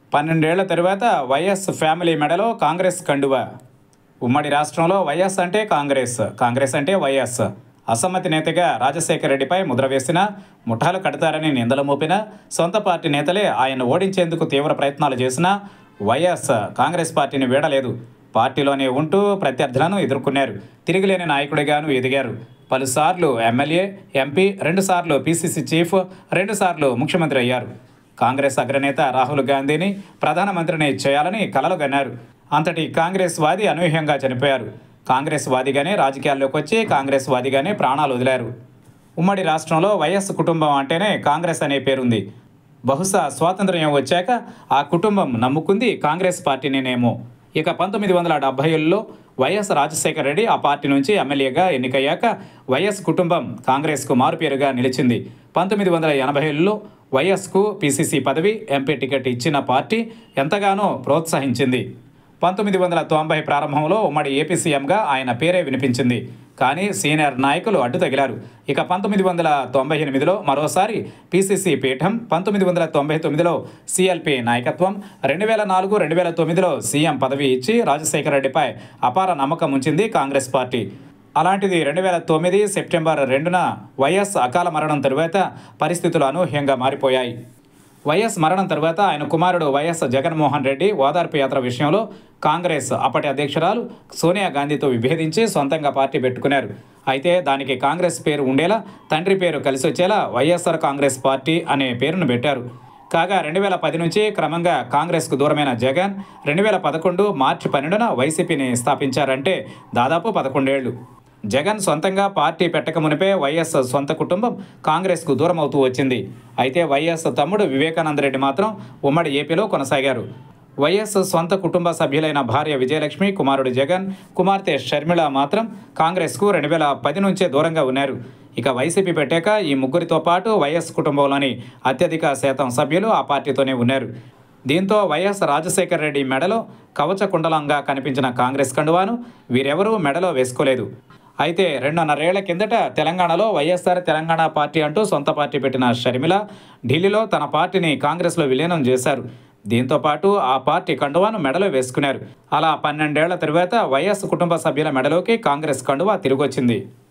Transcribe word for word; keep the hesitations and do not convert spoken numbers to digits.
పన్నెండేళ్ల తరువాత YS family మెడలో కాంగ్రెస్ కండువా. ఉమ్మడి రాష్ట్రంలో వైఎస్ అంటే కాంగ్రెస్, కాంగ్రెస్ అంటే వైఎస్. అసమ్మతి నేతగా రాజశేఖర రెడ్డిపై ముద్ర వేసిన, ముఠాలు కడతారని నిందలు మోపిన, సొంత పార్టీ నేతలే ఆయన ఓడించేందుకు తీవ్ర ప్రయత్నాలు చేసినా వైఎస్ కాంగ్రెస్ పార్టీని వీడలేదు. పార్టీలోనే ఉంటూ ప్రత్యర్థులను ఎదుర్కొన్నారు. తిరిగిలేని నాయకుడిగాను ఎదిగారు. పలుసార్లు ఎమ్మెల్యే, ఎంపీ, రెండుసార్లు పీసీసీ చీఫ్, రెండుసార్లు ముఖ్యమంత్రి అయ్యారు. కాంగ్రెస్ అగ్రనేత రాహుల్ గాంధీని ప్రధానమంత్రిని చేయాలని కలలు కన్నారు. అంతటి కాంగ్రెస్ వాది అనూహ్యంగా చనిపోయారు. కాంగ్రెస్ వాదిగానే రాజకీయాల్లోకి వచ్చి కాంగ్రెస్ వాదిగానే ప్రాణాలు వదిలారు. ఉమ్మడి రాష్ట్రంలో వైఎస్ కుటుంబం అంటేనే కాంగ్రెస్ అనే పేరుంది. బహుశా స్వాతంత్ర్యం వచ్చాక ఆ కుటుంబం నమ్ముకుంది కాంగ్రెస్ పార్టీనేనేమో. ఇక పంతొమ్మిది వందల డెబ్బైలో వైఎస్ రాజశేఖర రెడ్డి ఆ పార్టీ నుంచి ఎమ్మెల్యేగా ఎన్నికయ్యాక వైఎస్ కుటుంబం కాంగ్రెస్కు మారుపేరుగా నిలిచింది. పంతొమ్మిది వందల ఎనభైలో వైఎస్కు పీసీసీ పదవి, ఎంపీ టికెట్ ఇచ్చిన పార్టీ ఎంతగానో ప్రోత్సహించింది. పంతొమ్మిది వందల తొంభై ప్రారంభంలో ఉమ్మడి ఏపీ సీఎంగా ఆయన పేరే వినిపించింది. కానీ సీనియర్ నాయకులు అడ్డు తగిలారు. ఇక పంతొమ్మిది వందల తొంభై ఎనిమిదిలో మరోసారి పీసీసీ పీఠం, పంతొమ్మిది వందల తొంభై తొమ్మిదిలో సీఎల్పీ నాయకత్వం, రెండు వేల నాలుగు రెండు వేల తొమ్మిదిలో సీఎం పదవి ఇచ్చి రాజశేఖర రెడ్డిపై అపార నమ్మకం ఉంచింది కాంగ్రెస్ పార్టీ. అలాంటిది రెండు వేల తొమ్మిది సెప్టెంబర్ రెండున వైఎస్ అకాల మరణం తరువాత పరిస్థితులు అనూహ్యంగా మారిపోయాయి. వైఎస్ మరణం తరువాత ఆయన కుమారుడు వైఎస్ జగన్మోహన్ రెడ్డి ఓదార్పు యాత్ర విషయంలో కాంగ్రెస్ అప్పటి అధ్యక్షురాలు సోనియా గాంధీతో విభేదించి సొంతంగా పార్టీ పెట్టుకున్నారు. అయితే దానికి కాంగ్రెస్ పేరు ఉండేలా, తండ్రి పేరు కలిసి వచ్చేలా వైఎస్ఆర్ కాంగ్రెస్ పార్టీ అనే పేరును పెట్టారు. కాగా రెండు వేల పది నుంచి క్రమంగా కాంగ్రెస్కు దూరమైన జగన్ రెండు వేల పదకొండు మార్చి పన్నెండున వైసీపీని స్థాపించారంటే దాదాపు పదకొండేళ్లు. జగన్ సొంతంగా పార్టీ పెట్టక మునిపే వైఎస్ సొంత కుటుంబం కాంగ్రెస్కు దూరం అవుతూ వచ్చింది. అయితే వైఎస్ తమ్ముడు వివేకానంద రెడ్డి మాత్రం ఉమ్మడి ఏపీలో కొనసాగారు. వైఎస్ సొంత కుటుంబ సభ్యులైన భార్య విజయలక్ష్మి, కుమారుడు జగన్, కుమార్తె షర్మిళ మాత్రం కాంగ్రెస్కు రెండు వేల పది నుంచే దూరంగా ఉన్నారు. ఇక వైసీపీ పెట్టాక ఈ ముగ్గురితో పాటు వైఎస్ కుటుంబంలోని అత్యధిక శాతం సభ్యులు ఆ పార్టీతోనే ఉన్నారు. దీంతో వైఎస్ రాజశేఖర రెడ్డి మెడలో కవచ కుండలంగా కనిపించిన కాంగ్రెస్ కండువాను వీరెవరూ మెడలో వేసుకోలేదు. అయితే రెండున్నరేళ్ల కిందట తెలంగాణలో వైఎస్ఆర్ తెలంగాణ పార్టీ అంటూ సొంత పార్టీ పెట్టిన షర్మిల ఢిల్లీలో తన పార్టీని కాంగ్రెస్లో విలీనం చేశారు. దీంతో పాటు ఆ పార్టీ కండువాను మెడలో వేసుకున్నారు. అలా పన్నెండేళ్ల తరువాత వైఎస్ కుటుంబ సభ్యుల మెడలోకి కాంగ్రెస్ కండువా తిరిగొచ్చింది.